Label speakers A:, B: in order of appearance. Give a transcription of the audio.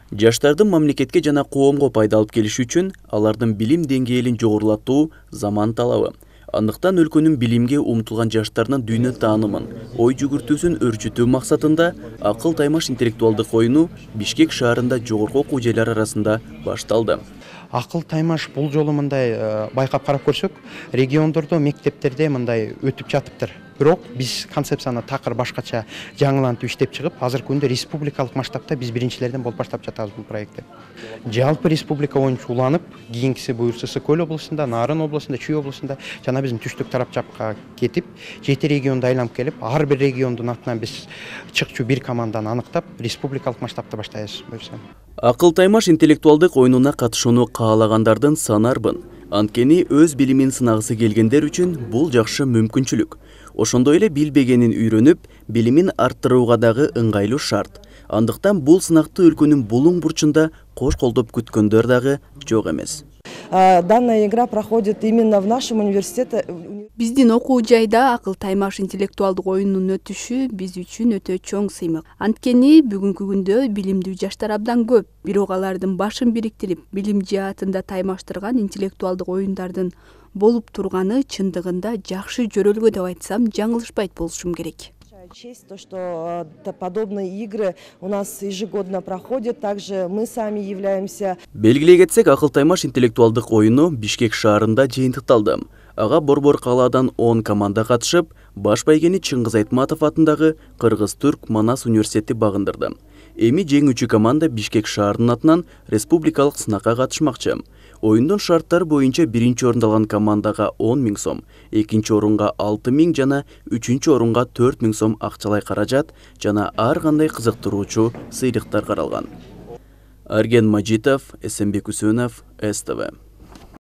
A: Жаштардын мамлекетке жана коомго пайда алып келиши үчүн алардын билим деңгээлин жогорулатуу заман талабы. Андыктан өлкөнүн билимге умтулган жаштарынын дүйнө таанымын, ой жүгүртүүсүн өрчүтүү максатында акыл таймаш интеллектуалдык оюну Бишкек шаарында жогорку окуу жайлары арасында башталды.
B: Акыл таймаш бул жолу мындай байкап карап көрсөк, региондордо, мектептерде мындай өтүп жатыптыр. Бирок биз концепцияны такыр башкача жаңылантып иштеп чыгып, азыркы күндө республикалык масштабта биз биринчилерден болуп баштап жатабыз бул проектти. Жалпы республика боюнча уланып, кийинкиси буюрса Сокөл облусунда, Нарын облусунда, Чүй облусунда жана биздин түштүк тарап жакка кетип, 7 регионду айланып келип, ар бир региондун атынан биз чыкчу бир команданы аныктап, республикалык масштабта баштайбыз буюрса.
A: Акыл таймаш интеллектуалдык оюнуна катышууну каалагандардын саны арбын. Анткени өз билимин сынагысы келгендер үчүн бул жакшы мүмкүнчүлүк. Ошондой эле билбегенин үйрөнүп, билимин арттырууга дагы ыңгайлуу шарт. Андыктан бул сынакты өлкөнүн булуң бурчунда кош колдоп күткөндөр дагы жок эмес.
C: Данная игра проходит именно в нашем университете.
D: Биздин окуу жайда акыл таймаш интеллектуалдык оюнунун өтүшү биз үчүн өтө чоң сыймык. Анткени бүгүнкү күндө билимдүү жаштар абдан көп. Бирок алардын башын бириктирип, билим жаатында таймаштырган интеллектуалдык оюндардын болуп турганы чындыгында жакшы жөрөлгө деп айтсам жаңылышпайт болушум керек.
C: Честь то, что подобные игры у нас ежегодно проходят, также мы сами являемся.
A: Белгилей кетсек, акыл таймаш интеллектуалдык оюну Бишкек шаарында жыйынтыкталды. Ага Борбор калаадан 10 команда катышып, баш байгени Чыңгыз Айтматов атындагы Кыргыз-Түрк Манас университети багындырды. Эми жеңүүчү команда Бишкек шаарынын атынан республикалык сынакка катышмакчы. Оюндун шарттары боюнча биринчи орунду алган командага 10 000 сом, экинчи орунга 6 000 жана үчүнчү орунга 4 000 сом акчалай каражат жана ар кандай кызыктыруучу сыйлыктар каралган. Арген Мажитов, Эсенбек Үсөнов, СТВ.